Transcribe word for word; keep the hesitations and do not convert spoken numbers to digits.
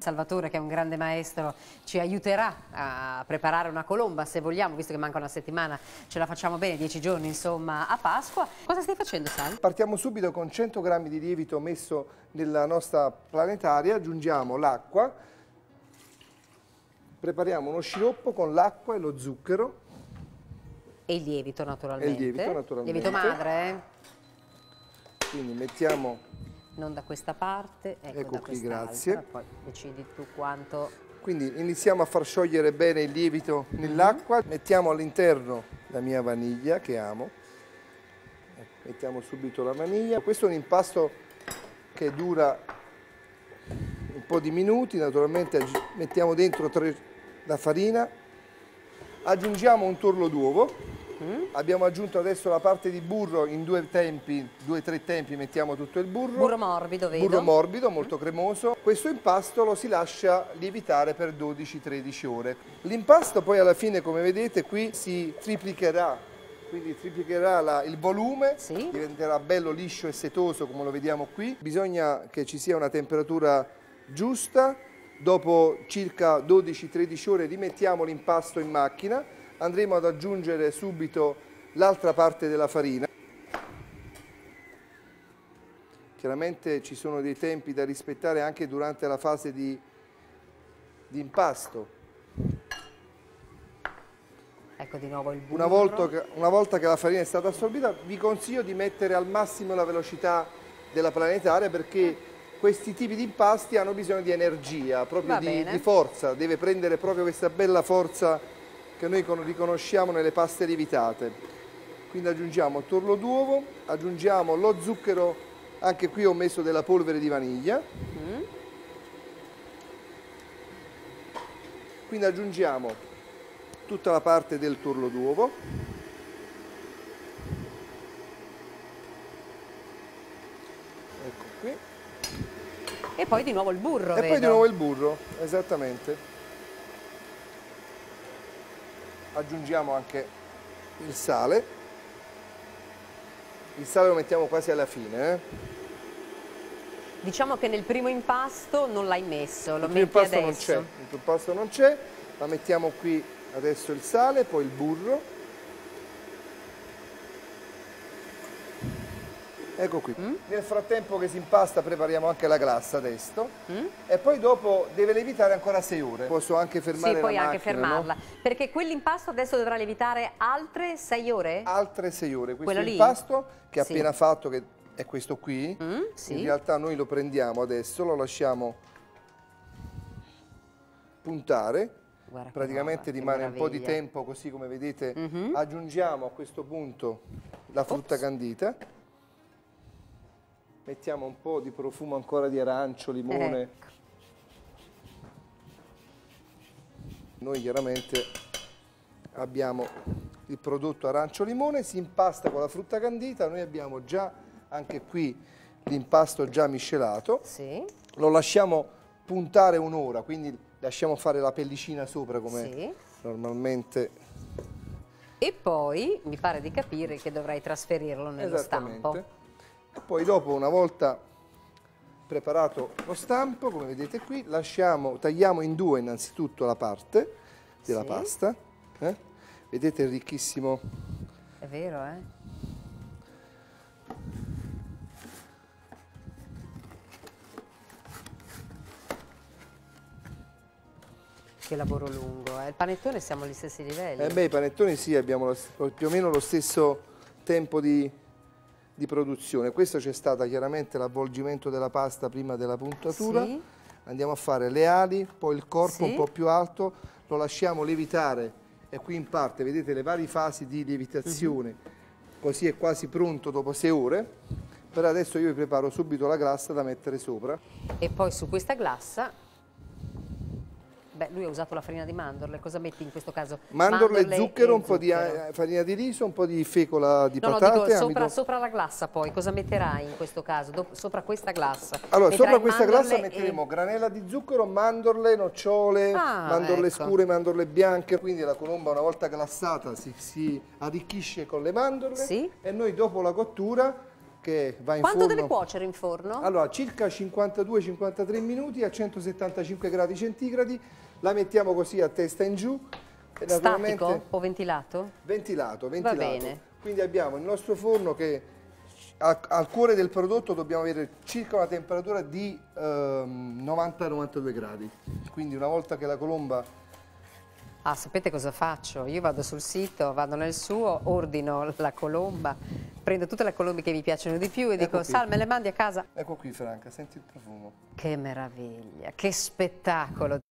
Salvatore, che è un grande maestro, ci aiuterà a preparare una colomba, se vogliamo, visto che manca una settimana, ce la facciamo bene, dieci giorni insomma a Pasqua. Cosa stai facendo, Sal? Partiamo subito con cento grammi di lievito messo nella nostra planetaria, aggiungiamo l'acqua, prepariamo uno sciroppo con l'acqua e lo zucchero. E il lievito naturalmente. E il lievito naturalmente. Lievito madre, eh? Quindi mettiamo... Non da questa parte, ecco, ecco da qui, grazie. Poi decidi tu quanto... Quindi iniziamo a far sciogliere bene il lievito nell'acqua, mettiamo all'interno la mia vaniglia che amo, mettiamo subito la vaniglia. Questo è un impasto che dura un po' di minuti, naturalmente mettiamo dentro tre, la farina, aggiungiamo un torlo d'uovo. Mm. Abbiamo aggiunto adesso la parte di burro in due tempi, due o tre tempi mettiamo tutto il burro. Burro morbido, vedo. Burro morbido, molto cremoso. Questo impasto lo si lascia lievitare per dodici tredici ore. L'impasto poi alla fine, come vedete, qui si triplicherà, quindi triplicherà la, il volume, sì. Diventerà bello liscio e setoso come lo vediamo qui. Bisogna che ci sia una temperatura giusta. Dopo circa dodici tredici ore rimettiamo l'impasto in macchina. Andremo ad aggiungere subito l'altra parte della farina. Chiaramente ci sono dei tempi da rispettare anche durante la fase di, di impasto. Ecco di nuovo il burro. Una volta, che, una volta che la farina è stata assorbita, vi consiglio di mettere al massimo la velocità della planetaria, perché questi tipi di impasti hanno bisogno di energia, proprio di, di forza. Deve prendere proprio questa bella forza che noi riconosciamo nelle paste lievitate. Quindi aggiungiamo torlo d'uovo, aggiungiamo lo zucchero, anche qui ho messo della polvere di vaniglia. Mm. Quindi aggiungiamo tutta la parte del torlo d'uovo. Ecco qui. E poi di nuovo il burro, E vedo. poi di nuovo il burro, esattamente. Aggiungiamo anche il sale. Il sale lo mettiamo quasi alla fine. Eh? Diciamo che nel primo impasto non l'hai messo, lo il metti impasto adesso. Non c'è, il primo impasto non c'è, ma mettiamo qui adesso il sale, poi il burro. Ecco qui. Mm? Nel frattempo che si impasta prepariamo anche la glassa adesso. Mm? E poi dopo deve lievitare ancora sei ore. Posso anche fermare sì, la puoi macchina, anche fermarla. No? Perché quell'impasto adesso dovrà lievitare altre sei ore? Altre sei ore. Questo Quello impasto che ho sì. appena fatto, che è questo qui, mm, sì. in realtà noi lo prendiamo adesso, lo lasciamo puntare. Guarda, praticamente nuova, rimane un po' di tempo, così come vedete. Mm-hmm. Aggiungiamo a questo punto la frutta Ops. candita. Mettiamo un po' di profumo ancora di arancio, limone. Ecco. Noi chiaramente abbiamo il prodotto arancio-limone, si impasta con la frutta candita, noi abbiamo già anche qui l'impasto già miscelato. Sì. Lo lasciamo puntare un'ora, quindi lasciamo fare la pellicina sopra come sì. normalmente. E poi mi pare di capire che dovrai trasferirlo nello stampo. E poi dopo, una volta preparato lo stampo, come vedete qui, lasciamo, tagliamo in due innanzitutto la parte della sì. pasta. Eh? Vedete, è ricchissimo. È vero, eh? Che lavoro lungo, eh? Il panettone siamo agli stessi livelli. Eh beh, i panettoni sì, abbiamo lo, più o meno lo stesso tempo di... di produzione. Questo c'è stato chiaramente l'avvolgimento della pasta prima della puntatura. Sì. Andiamo a fare le ali, poi il corpo sì. un po' più alto, lo lasciamo lievitare e qui in parte vedete le varie fasi di lievitazione, uh-huh. così è quasi pronto dopo sei ore. Per adesso io vi preparo subito la glassa da mettere sopra. E poi su questa glassa, beh, lui ha usato la farina di mandorle, cosa metti in questo caso? Mandorle, mandorle zucchero, un po' zucchero. di farina di riso, un po' di fecola di no, patate. No, dico, sopra, amido... sopra la glassa poi, cosa metterai in questo caso? Do sopra questa glassa? Allora, sopra questa glassa metteremo e... granella di zucchero, mandorle, nocciole, ah, mandorle ecco. scure, mandorle bianche. Quindi la colomba una volta glassata si, si arricchisce con le mandorle sì? e noi dopo la cottura che va in Quanto forno. deve cuocere in forno? Allora, circa cinquantadue cinquantatré minuti a centosettantacinque gradi centigradi, la mettiamo così a testa in giù. E naturalmente Statico o ventilato? Ventilato, ventilato. Va bene. Quindi abbiamo il nostro forno che al, al cuore del prodotto dobbiamo avere circa una temperatura di ehm, novanta novantadue gradi. Quindi una volta che la colomba... Ah, sapete cosa faccio? Io vado sul sito, vado nel suo, ordino la colomba, prendo tutte le colombe che mi piacciono di più e Ecco dico, qui. Sal, me le mandi a casa? Ecco qui Franca, senti il profumo. Che meraviglia, che spettacolo!